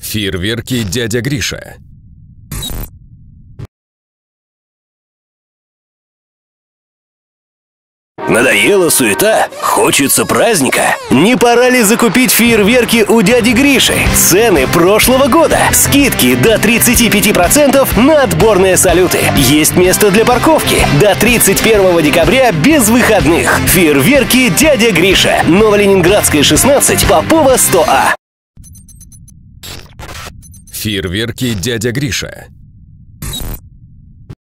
Фейерверки «Дядя Гриша». Надоела суета? Хочется праздника? Не пора ли закупить фейерверки у дяди Гриши? Цены прошлого года. Скидки до 35% на отборные салюты. Есть место для парковки. До 31 декабря без выходных. Фейерверки «Дядя Гриша». Новоленинградская, 16, Попова, 100А. Фейерверки «Дядя Гриша».